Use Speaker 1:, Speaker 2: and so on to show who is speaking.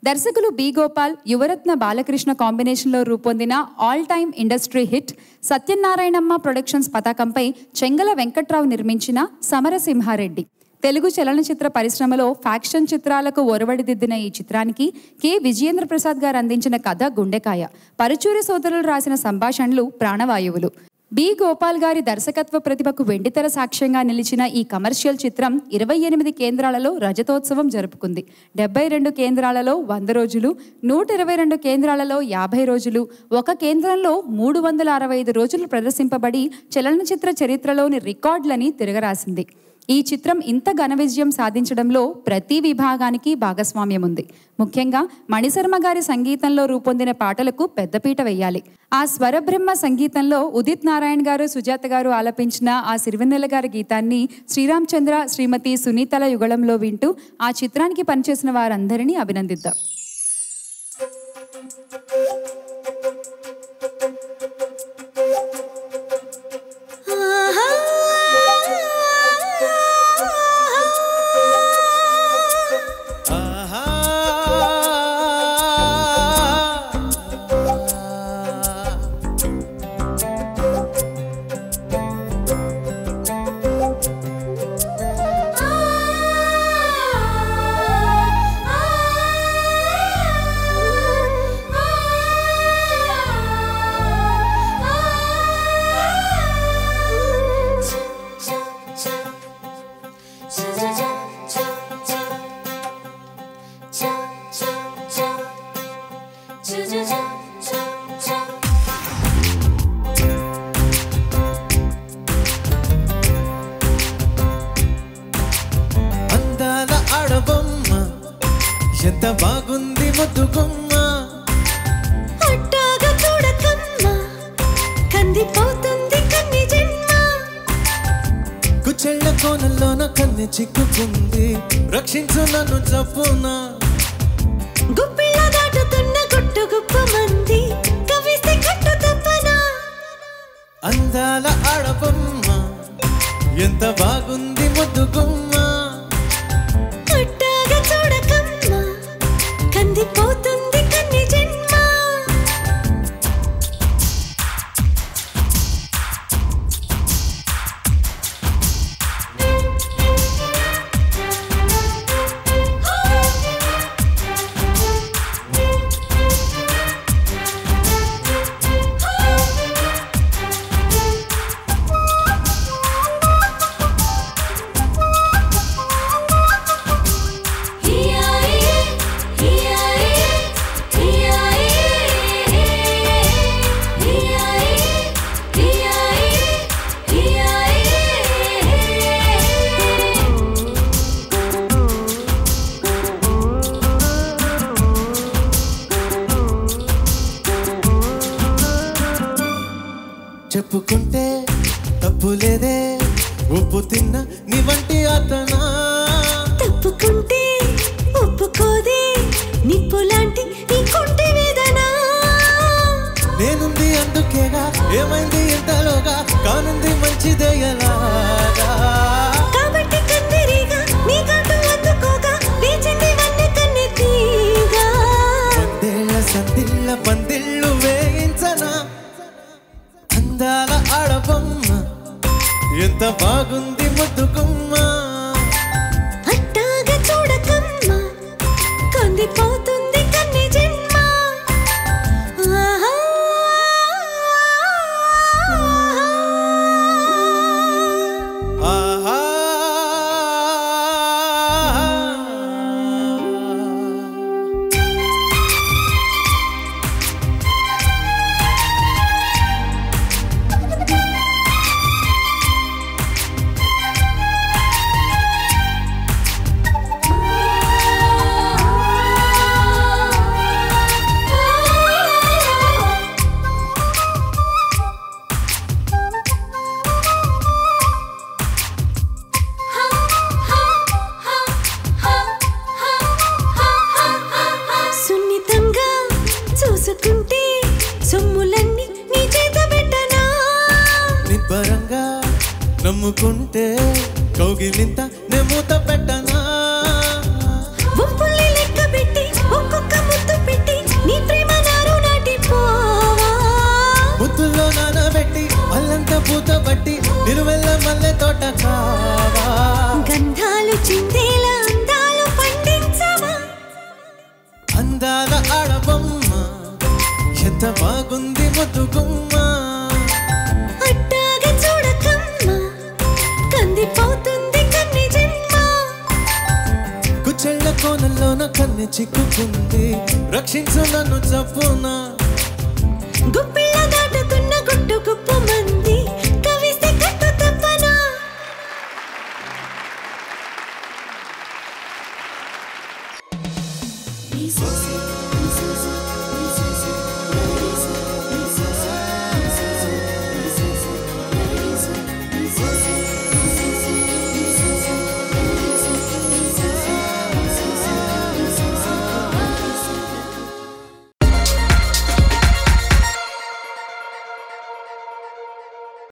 Speaker 1: దర్శకులు బి గోపాల్, యువరత్న బాలకృష్ణ కాంబినేషన్లో రూపొందిన all time industry hit Satyanarayanamma productions పతాకంపై చెంగల వెంకట్రావు నిర్మించిన సమరసింహారెడ్డి. తెలుగు చలనచిత్ర పరిశ్రమలో ఫ్యాక్షన్ చిత్రాలకు ఒరవడిదిద్దిన ఈ చిత్రానికి కె విజయేంద్ర ప్రసాద్ గారు అందించిన కథ గుండెకాయ, పరుచూరి సోదరులు రాసిన సంభాషణలు ప్రాణవాయువులు. బి గోపాల్ గారి దర్శకత్వ ప్రతిభకు వెండితెర సాక్ష్యంగా నిలిచిన ఈ కమర్షియల్ చిత్రం 28 కేంద్రాలలో రజతోత్సవం జరుపుకుంది. 72 కేంద్రాలలో 100 రోజులు, 122 కేంద్రాలలో 50 రోజులు, ఒక కేంద్రంలో 365 రోజులు ప్రదర్శింపబడి చలనచిత్ర చరిత్రలోని రికార్డులని తిరగరాసింది. ఈ చిత్రం ఇంత ఘన విజయం సాధించడంలో ప్రతి విభాగానికి భాగస్వామ్యం ఉంది. ముఖ్యంగా మణిశర్మ గారి సంగీతంలో రూపొందిన పాటలకు పెద్దపీట వేయాలి. ఆ స్వరబ్రహ్మ సంగీతంలో ఉదిత్ నారాయణ గారు, సుజాత గారు ఆలపించిన ఆ సిరివెన్నెల గారి గీతాన్ని శ్రీరామచంద్ర, శ్రీమతి సునీతల యుగళంలో వింటూ ఆ చిత్రానికి పనిచేసిన వారందరినీ అభినందిద్దాం.
Speaker 2: అందాల ఆడబొమ్మ ఎంత బాగుంది ముద్దుగుమ్మ,
Speaker 3: అట్టాగా చూడకమ్మ కందిపోతుంది కన్ని జన్మ,
Speaker 2: కుచెళ్ళ కోనల్లోన కన్నె చిక్కుకుంది రక్షించు నన్ను చప్పునా,
Speaker 3: గుప్పిళ్ళ దాటుతున్న గుట్టు గుప్ప మంది కవిస్తే కట్టు తప్పనా.
Speaker 2: అందాల ఆడబొమ్మ ఎంత బాగుంది ముద్దుగుమ్మ,
Speaker 3: అట్టాగా చూడకమ్మ కందిపోతుంది కన్ని జన్మ.
Speaker 2: చెప్పుకుంటే తప్పు లేదే, ఉప్పు తిన్న నీ వంటి అతనా,
Speaker 3: తప్పుకుంటే ఒప్పుకోదే నిప్పు లాంటి నీ కుంటి వేదన.
Speaker 2: నేనుంది అందుకేగా ఏమైంది ఇంతలోగా, కానుంది మంచిదే ఎలాగా,
Speaker 3: కాబట్టి కందిరిగా నీ గంటు అందుకోగా వేచింది వన్నె కన్నె తీగా.
Speaker 2: వందేళ్ల సందిళ్ళ పందిళ్ళు వేయించనా, అందాల ఆడబొమ్మ ఎంత బాగుంది ముద్దుగుమ్మ,
Speaker 3: అట్టాగా చూడకమ్మ కందిపోతుంది కన్ని జన్మ. ఆహా
Speaker 2: ఆహా
Speaker 3: సున్నితంగా చూసుకుంటే సొమ్ములన్నీ నీ చేత పెట్టనా,
Speaker 2: నిబ్బరంగా నమ్ముకుంటే కౌగిలింత నెమూత పెట్టనా,
Speaker 3: ఉప్పుల్ని లెక్క పెట్టి ఒక్కొక్క
Speaker 2: మల్లె తోట కావా
Speaker 3: గంధాలు చిందేలా అందాలు పండించవా
Speaker 2: అందాల ఆడబొమ్మ ఎంత బాగుంది ముద్దుగుమ్మ
Speaker 3: అట్టాగా చూడకమ్మ కందిపోతుంది కన్ని జన్మ
Speaker 2: కుచెళ్ళ కోనల్లోన కన్నె చిక్కుకుంది రక్షించు నన్ను చప్పునా
Speaker 3: గుప్పిళ్ళ దాటుతున్న గుట్టు గుప్పు మంది కవిస్తే కట్టు తప్పనా
Speaker 2: సోస